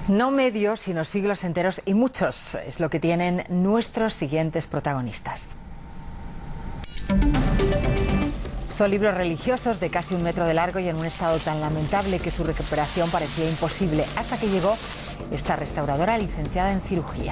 No medios, sino siglos enteros, y muchos es lo que tienen nuestros siguientes protagonistas. Son libros religiosos de casi 1 metro de largo y en un estado tan lamentable que su recuperación parecía imposible, hasta que llegó esta restauradora licenciada en cirugía.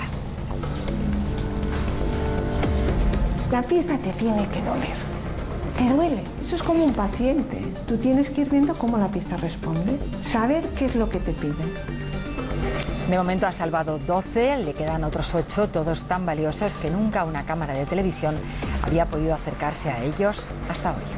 La pieza te tiene que doler. Te duele. Eso es como un paciente. Tú tienes que ir viendo cómo la pieza responde, saber qué es lo que te pide. De momento ha salvado 12, le quedan otros 8, todos tan valiosos que nunca una cámara de televisión había podido acercarse a ellos hasta hoy.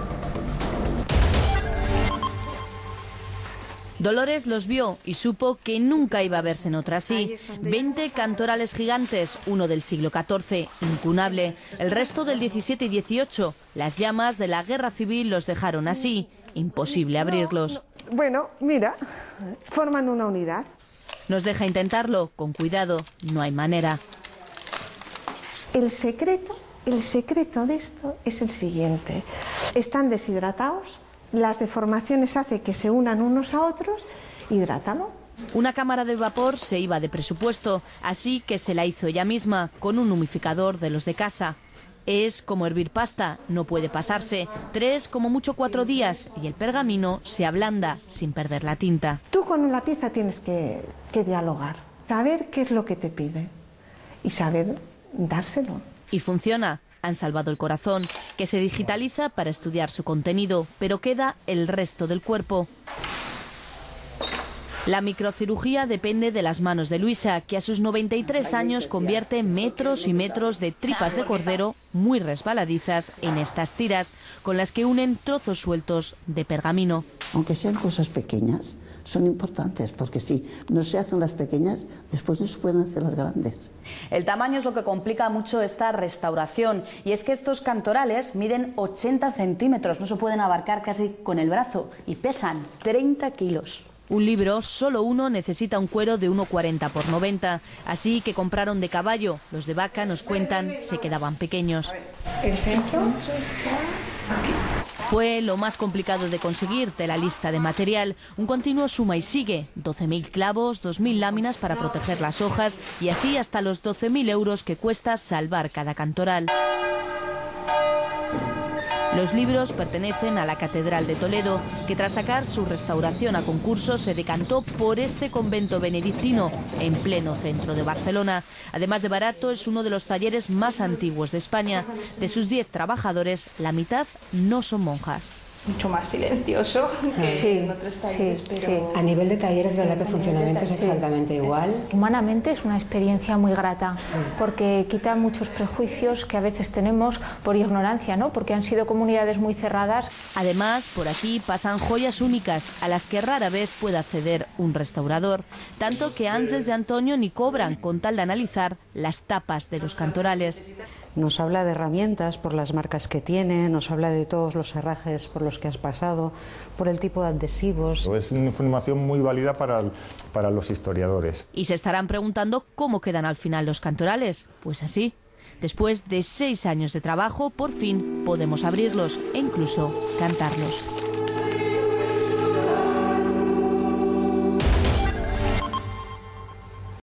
Dolores los vio y supo que nunca iba a verse en otra así. 20 cantorales gigantes, uno del siglo XIV, incunable. El resto del XVII y XVIII. Las llamas de la guerra civil los dejaron así. Imposible abrirlos. Bueno, mira, forman una unidad. Nos deja intentarlo, con cuidado, no hay manera. El secreto de esto es el siguiente. Están deshidratados, las deformaciones hacen que se unan unos a otros, hidrátalo. Una cámara de vapor se iba de presupuesto, así que se la hizo ella misma, con un humidificador de los de casa. Es como hervir pasta, no puede pasarse. 3, como mucho 4 días, y el pergamino se ablanda sin perder la tinta. Tú con la pieza tienes que dialogar, saber qué es lo que te pide y saber dárselo. Y funciona. Han salvado el corazón, que se digitaliza para estudiar su contenido, pero queda el resto del cuerpo. La microcirugía depende de las manos de Luisa, que a sus 93 años convierte metros y metros de tripas de cordero muy resbaladizas en estas tiras, con las que unen trozos sueltos de pergamino. Aunque sean cosas pequeñas, son importantes, porque si no se hacen las pequeñas, después no se pueden hacer las grandes. El tamaño es lo que complica mucho esta restauración, y es que estos cantorales miden 80 centímetros, no se pueden abarcar casi con el brazo, y pesan 30 kilos. Un libro, solo uno, necesita un cuero de 1,40 por 90, así que compraron de caballo. Los de vaca, nos cuentan, se quedaban pequeños. El centro está aquí. Fue lo más complicado de conseguir de la lista de material. Un continuo suma y sigue. 12.000 clavos, 2.000 láminas para proteger las hojas y así hasta los 12.000 euros que cuesta salvar cada cantoral. Los libros pertenecen a la Catedral de Toledo, que tras sacar su restauración a concurso se decantó por este convento benedictino en pleno centro de Barcelona. Además de barato, es uno de los talleres más antiguos de España. De sus 10 trabajadores, la mitad no son monjas. Mucho más silencioso que en otros talleres, pero... A nivel de talleres, es verdad que el funcionamiento es exactamente igual. Humanamente es una experiencia muy grata, porque quita muchos prejuicios que a veces tenemos por ignorancia, ¿no? Porque han sido comunidades muy cerradas. Además, por aquí pasan joyas únicas a las que rara vez puede acceder un restaurador, tanto que Ángel y Antonio ni cobran con tal de analizar las tapas de los cantorales. Nos habla de herramientas por las marcas que tiene, nos habla de todos los herrajes por los que has pasado, por el tipo de adhesivos. Es una información muy válida para los historiadores. Y se estarán preguntando cómo quedan al final los cantorales. Pues así. Después de 6 años de trabajo, por fin podemos abrirlos e incluso cantarlos.